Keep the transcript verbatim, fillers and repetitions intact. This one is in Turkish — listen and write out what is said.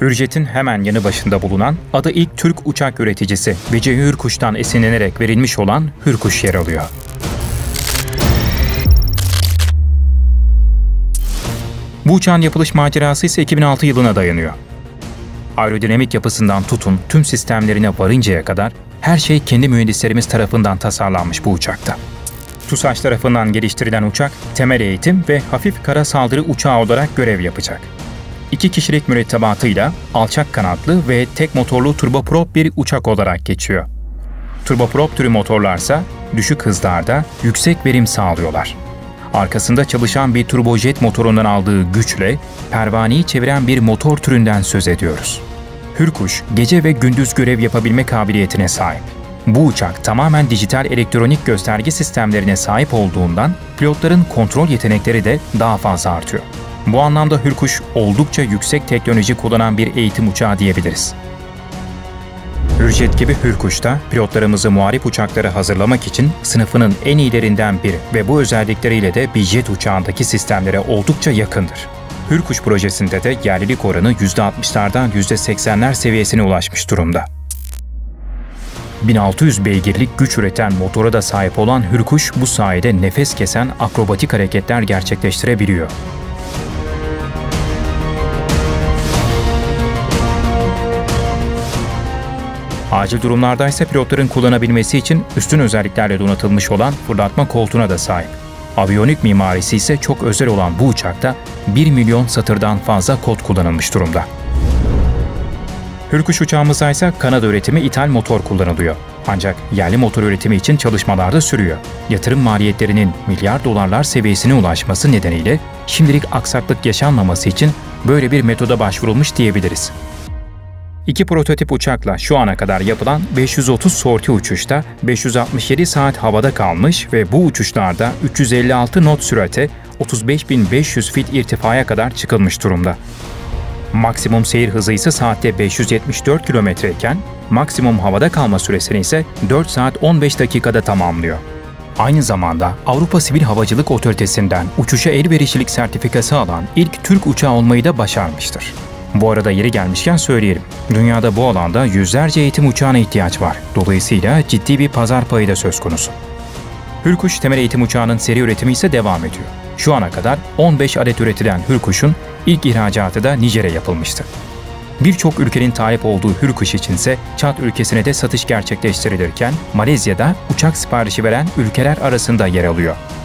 Hürjet'in hemen yanı başında bulunan adı ilk Türk uçak üreticisi Vecihi Hürkuş'tan esinlenerek verilmiş olan Hürkuş yer alıyor. Bu uçağın yapılış macerası ise iki bin altı yılına dayanıyor. Aerodinamik yapısından tutun tüm sistemlerine varıncaya kadar her şey kendi mühendislerimiz tarafından tasarlanmış bu uçakta. TUSAŞ tarafından geliştirilen uçak, temel eğitim ve hafif kara saldırı uçağı olarak görev yapacak. İki kişilik mürettebatıyla alçak kanatlı ve tek motorlu turboprop bir uçak olarak geçiyor. Turboprop türü motorlarsa düşük hızlarda yüksek verim sağlıyorlar. Arkasında çalışan bir turbojet motorundan aldığı güçle pervaneyi çeviren bir motor türünden söz ediyoruz. Hürkuş, gece ve gündüz görev yapabilme kabiliyetine sahip. Bu uçak tamamen dijital elektronik gösterge sistemlerine sahip olduğundan pilotların kontrol yetenekleri de daha fazla artıyor. Bu anlamda Hürkuş oldukça yüksek teknoloji kullanan bir eğitim uçağı diyebiliriz. Hürjet gibi Hürkuş da pilotlarımızı muharip uçakları hazırlamak için sınıfının en iyilerinden biri ve bu özellikleriyle de bir jet uçağındaki sistemlere oldukça yakındır. Hürkuş projesinde de yerlilik oranı yüzde altmışlardan yüzde seksenler seviyesine ulaşmış durumda. bin altı yüz beygirlik güç üreten motora da sahip olan Hürkuş bu sayede nefes kesen akrobatik hareketler gerçekleştirebiliyor. Acil durumlarda ise pilotların kullanabilmesi için üstün özelliklerle donatılmış olan fırlatma koltuğuna da sahip. Aviyonik mimarisi ise çok özel olan bu uçakta bir milyon satırdan fazla kod kullanılmış durumda. Hürkuş uçağımızda ise Kanada üretimi ithal motor kullanılıyor. Ancak yerli motor üretimi için çalışmalar da sürüyor. Yatırım maliyetlerinin milyar dolarlar seviyesine ulaşması nedeniyle şimdilik aksaklık yaşanmaması için böyle bir metoda başvurulmuş diyebiliriz. İki prototip uçakla şu ana kadar yapılan beş yüz otuz sorti uçuşta beş yüz altmış yedi saat havada kalmış ve bu uçuşlarda üç yüz elli altı knot sürate otuz beş bin beş yüz fit irtifaya kadar çıkılmış durumda. Maksimum seyir hızı ise saatte beş yüz yetmiş dört kilometre iken maksimum havada kalma süresini ise dört saat on beş dakikada tamamlıyor. Aynı zamanda Avrupa Sivil Havacılık Otoritesi'nden uçuşa elverişlilik sertifikası alan ilk Türk uçağı olmayı da başarmıştır. Bu arada yeri gelmişken söyleyelim, dünyada bu alanda yüzlerce eğitim uçağına ihtiyaç var. Dolayısıyla ciddi bir pazar payı da söz konusu. Hürkuş temel eğitim uçağının seri üretimi ise devam ediyor. Şu ana kadar on beş adet üretilen Hürkuş'un ilk ihracatı da Nijer'e yapılmıştı. Birçok ülkenin talep olduğu Hürkuş içinse Çad ülkesine de satış gerçekleştirilirken Malezya'da uçak siparişi veren ülkeler arasında yer alıyor.